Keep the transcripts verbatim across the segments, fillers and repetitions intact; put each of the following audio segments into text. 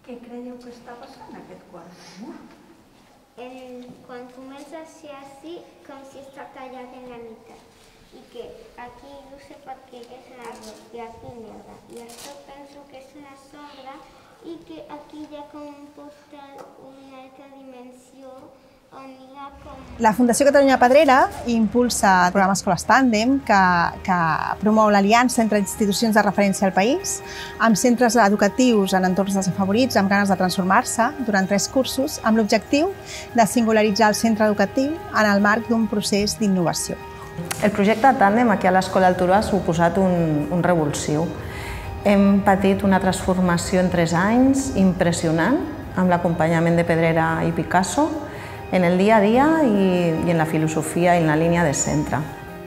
Què creieu que està passant en aquest quart mur? Quan comença a ser així, com si està tallat en la meitat. I que aquí no sé per què és negre i aquí negre. I això penso que és una sombra i que aquí hi ha com un portal, una altra dimensió on hi ha com... La Fundació Catalunya Pedrera impulsa el programa Escoles Tàndem que, que promou l'aliança entre institucions de referència al país amb centres educatius en entorns desafavorits amb ganes de transformar-se durant tres cursos amb l'objectiu de singularitzar el centre educatiu en el marc d'un procés d'innovació. El projecte Tàndem aquí a l'Escola del Turó ha suposat un, un revulsiu. Hem patit una transformació en tres anys impressionant amb l'acompanyament de Pedrera i Picasso en el dia a dia i, i en la filosofia i en la línia de centre.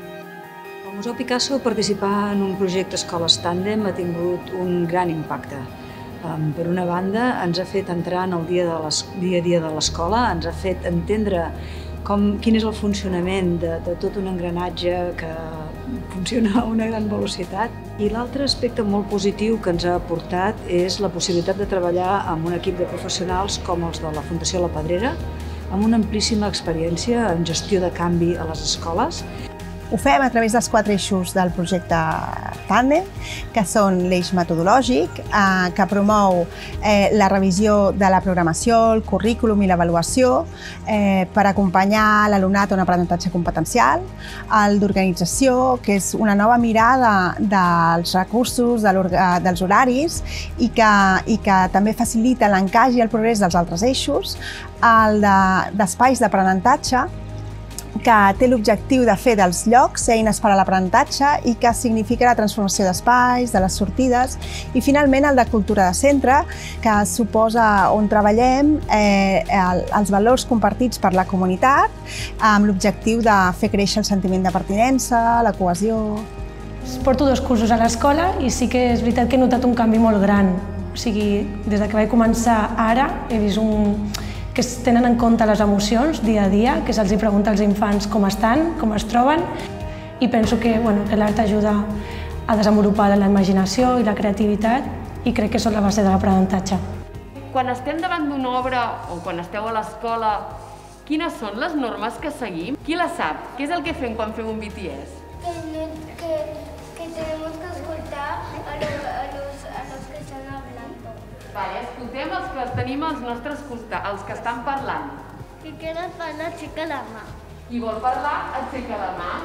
El Museu Picasso participar en un projecte Escoles Tàndem ha tingut un gran impacte. Um, per una banda, ens ha fet entrar en el dia, de dia a dia de l'escola, ens ha fet entendre com, quin és el funcionament de, de tot un engranatge que funciona a una gran velocitat. I l'altre aspecte molt positiu que ens ha aportat és la possibilitat de treballar amb un equip de professionals com els de la Fundació La Pedrera, amb una amplíssima experiència en gestió de canvi a les escoles. Ho fem a través dels quatre eixos del projecte Tàndem, que són l'eix metodològic, eh, que promou eh, la revisió de la programació, el currículum i l'avaluació eh, per acompanyar l'alumnat a un aprenentatge competencial, el d'organització, que és una nova mirada dels recursos, de dels horaris i que, i que també facilita l'encaix i el progrés dels altres eixos, el d'espais d'aprenentatge, que té l'objectiu de fer dels llocs eines per a l'aprenentatge i que significa la transformació d'espais, de les sortides, i finalment el de cultura de centre, que suposa on treballem eh, els valors compartits per la comunitat amb l'objectiu de fer créixer el sentiment de pertinença, la cohesió. Porto dos cursos a l'escola i sí que és veritat que he notat un canvi molt gran. O sigui, des que vaig començar ara he vist un... que es tenen en compte les emocions dia a dia, que se'ls pregunta als infants com estan, com es troben, i penso que, bueno, que l'art ajuda a desenvolupar la imaginació i la creativitat i crec que són la base de l'aprenentatge. Quan estem davant d'una obra o quan esteu a l'escola, quines són les normes que seguim? Qui les sap? Què és el que fem quan fem un B T S? Que, que, que tenemos que escoltar a los, a los, a los que están hablando. Vale, escoltem els que tenim als nostres costats, els que estan parlant. Si quieres parlar, aixeca la mà. Qui vol parlar, aixeca la mà.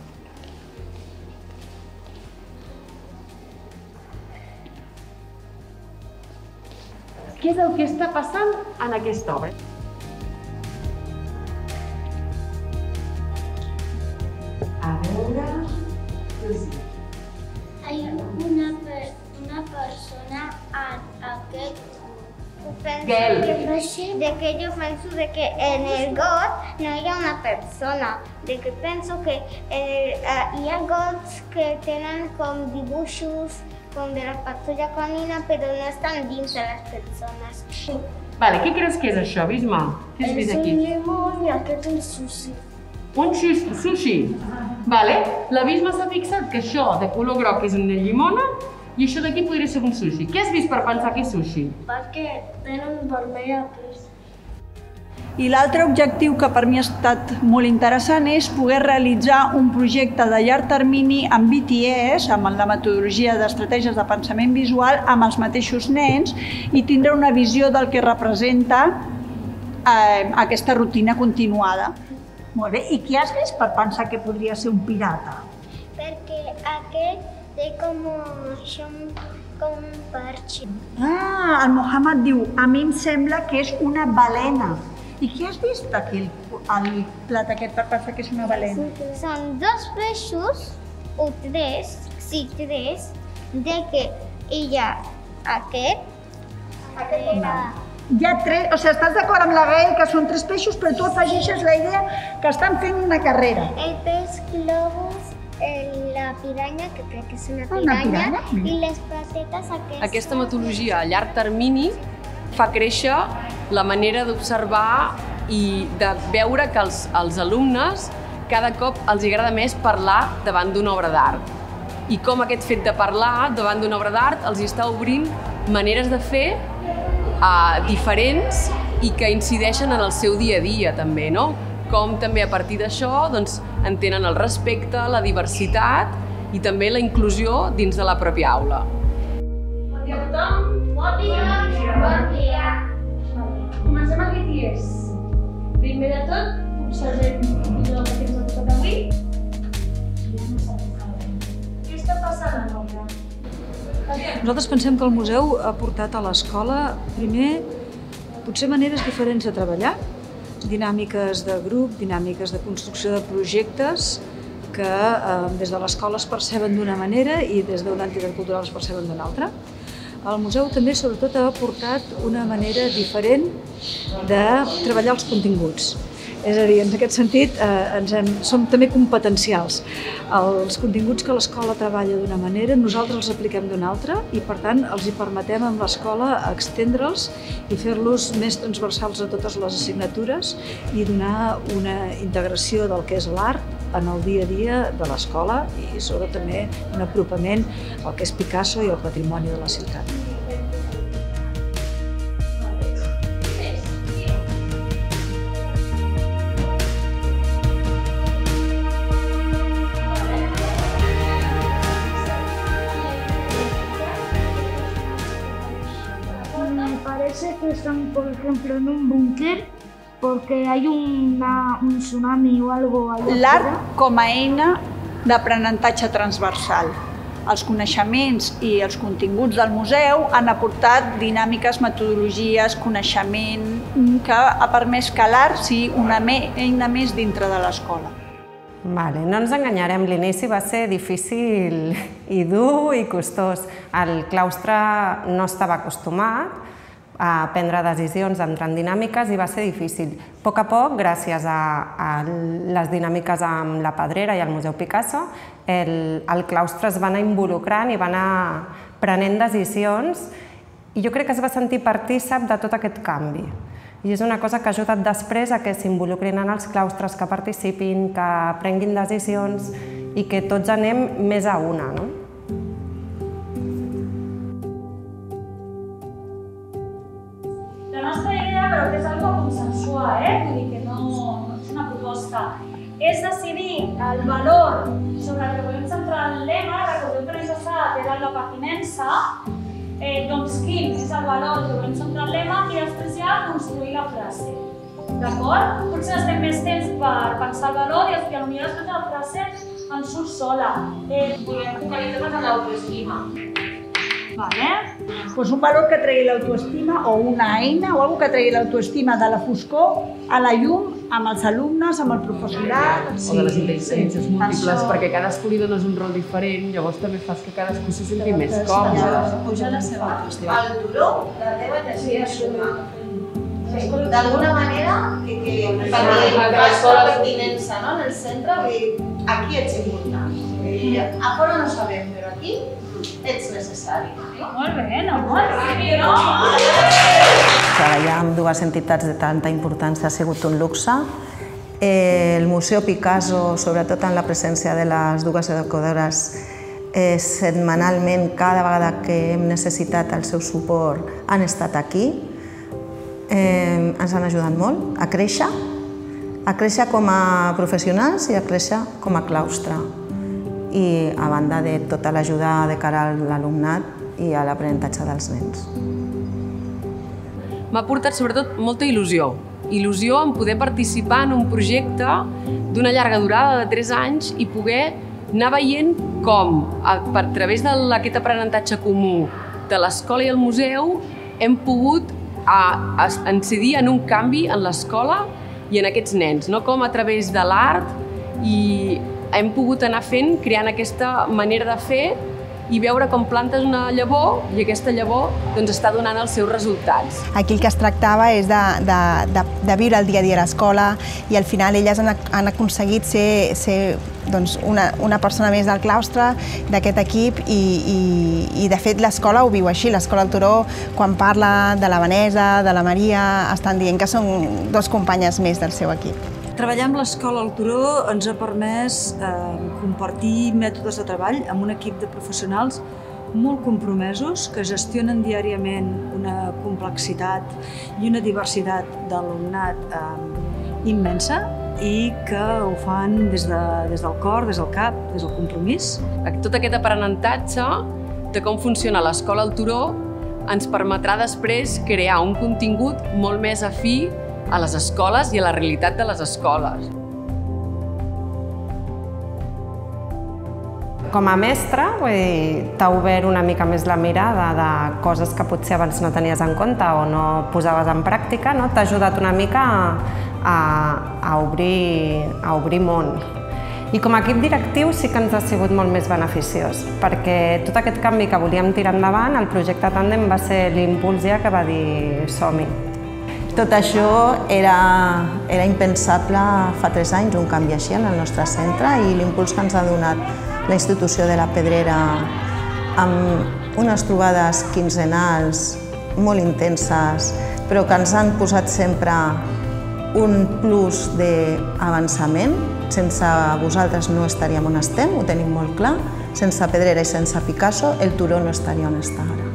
Què és el que està passant en aquesta obra? A veure... Hay una, per, una persona a aquest Gel. De que yo pienso de que en el got no hi ha una persona. De que penso que el, uh, hi ha gots que tenen com dibuixos com de la patrulla canina, però no estan dins de les persones. Vale, què creus que és això, Bisma? Què has vist aquí? És un limón i aquest un sushi. Un sushi. Vale, la Bisma s'ha fixat que això de color groc és una llimona i això d'aquí podria ser un sushi. Què has vist per pensar que és sushi? Perquè tenen vermell a pes. I l'altre objectiu que per mi ha estat molt interessant és poder realitzar un projecte de llarg termini amb B T S, amb la metodologia d'estratègies de pensament visual, amb els mateixos nens i tindre una visió del que representa eh, aquesta rutina continuada. Molt bé, i què has vist per pensar que podria ser un pirata? Perquè aquest té com un, com un parxe. Ah, el Mohammed diu, a mi em sembla que és una balena. I què has vist aquí, el plat aquest, per pensar que és una balena? Són dos peixos, o tres, sí, tres, de que hi ha aquest, aquest, Hi ha tres, o sigui, estàs d'acord amb la Gael que són tres peixos, però tu afegeixes la idea que estan fent una carrera. El peix globus, la piranya, que crec que és una piranya, i les patetes aquestes. Aquesta metodologia a llarg termini fa créixer la manera d'observar i de veure que els, els alumnes cada cop els agrada més parlar davant d'una obra d'art. I com aquest fet de parlar davant d'una obra d'art els està obrint maneres de fer diferents i que incideixen en el seu dia a dia també, no? Com també a partir d'això entenen el respecte, la diversitat i també la inclusió dins de la pròpia aula. Bon dia a tothom. Bon dia. Bon dia. Comencem el B T S. Primer de tot, observem el que ens ha tocat avui. Què està passant a l'obra? Nosaltres pensem que el museu ha portat a l'escola, primer, potser maneres diferents de treballar, dinàmiques de grup, dinàmiques de construcció de projectes que des de l'escola es perceben d'una manera i des d'una entitat cultural es perceben d'una altra. El museu també, sobretot, ha aportat una manera diferent de treballar els continguts. És a dir, en aquest sentit, som també competencials. Els continguts que l'escola treballa d'una manera, nosaltres els apliquem d'una altra i, per tant, els hi permetem amb l'escola extendre'ls i fer-los més transversals a totes les assignatures i donar una integració del que és l'art en el dia a dia de l'escola i, sobretot, també un apropament al que és Picasso i al patrimoni de la ciutat. Parece que están, por ejemplo, en un búnker porque hay una, un tsunami o algo allà fora. L'art com a eina d'aprenentatge transversal. Els coneixements i els continguts del museu han aportat dinàmiques, metodologies, coneixement que ha permès que l'art sigui una eina més dintre de l'escola. Vale, no ens enganyarem, l'inici va ser difícil i dur i costós. El claustre no estava acostumat a prendre decisions entrant dinàmiques i va ser difícil. A poc a poc, gràcies a les dinàmiques amb la Pedrera i el Museu Picasso, el claustre es va anar involucrant i va anar prenent decisions i jo crec que es va sentir partícip de tot aquest canvi. I és una cosa que ha ajudat després a que s'involucrin en els claustres, que participin, que prenguin decisions i que tots anem més a una, no? La nostra idea, però que és algo a consensuar, eh? Vull dir que no és una proposta, és decidir el valor sobre el que volem centrar el lema. Recordeu que l'any passat era la pertinença, doncs quin és el valor que volem centrar el lema i després ja construir la frase. D'acord? Potser estem més temps per pensar el valor i potser després la frase ens surt sola. Volem focalitzar-nos en l'autoestima. Vale. Pues un valor que tregui l'autoestima o una eina o alguna que tregui l'autoestima de la foscor a la llum amb els alumnes, amb el professorat. O de les intel·ligències múltiples, perquè cadascú li dones un rol diferent, llavors també fas que cadascú se senti més còmode. Puja la seva autoestima. El dolor, la teva energia suma. D'alguna manera, perquè la pertinença en el centre, aquí ets important. A fora no sabem, però aquí ets necessari. Molt bé, no? Molt bé, no? Treballar amb dues entitats de tanta importància ha sigut un luxe. El Museu Picasso, sobretot en la presència de les dues educadores, setmanalment, cada vegada que hem necessitat el seu suport, han estat aquí. Ens han ajudat molt a créixer, a créixer com a professionals i a créixer com a claustre. I a banda de tota l'ajuda de cara a l'alumnat i a l'aprenentatge dels nens. M'ha portat sobretot molta il·lusió. Il·lusió en poder participar en un projecte d'una llarga durada de tres anys i poder anar veient com, a través d'aquest aprenentatge comú de l'escola i el museu, hem pogut incidir en un canvi en l'escola i en aquests nens, com a través de l'art i hem pogut anar fent, creant aquesta manera de fer i veure com plantes una llavor i aquesta llavor està donant els seus resultats. Aquí el que es tractava és de viure el dia a dia a l'escola i al final elles han aconseguit ser una persona més del claustre, d'aquest equip i de fet l'escola ho viu així. L'escola del Turó, quan parla de la Vanessa, de la Maria, estan dient que són dos companyes més del seu equip. Treballar amb l'escola al Turó ens ha permès compartir mètodes de treball amb un equip de professionals molt compromesos, que gestionen diàriament una complexitat i una diversitat d'alumnat eh, immensa i que ho fan des, de, des del cor, des del cap, des del compromís. Tot aquest aprenentatge de com funciona l'escola al Turó ens permetrà després crear un contingut molt més afí a les escoles i a la realitat de les escoles. Com a mestre, t'ha obert una mica més la mirada de coses que potser abans no tenies en compte o no posaves en pràctica, no? T'ha ajudat una mica a, a, obrir, a obrir món. I com a equip directiu sí que ens ha sigut molt més beneficiós, perquè tot aquest canvi que volíem tirar endavant, el projecte Tàndem va ser l'impuls ja que va dir som-hi. Tot això era, era impensable fa tres anys, un canvi així en el nostre centre, i l'impuls que ens ha donat la institució de la Pedrera amb unes trobades quinzenals molt intenses, però que ens han posat sempre un plus d'avançament. Sense vosaltres no estaríem on estem, ho tenim molt clar. Sense Pedrera i sense Picasso, el Turó no estaria on està ara.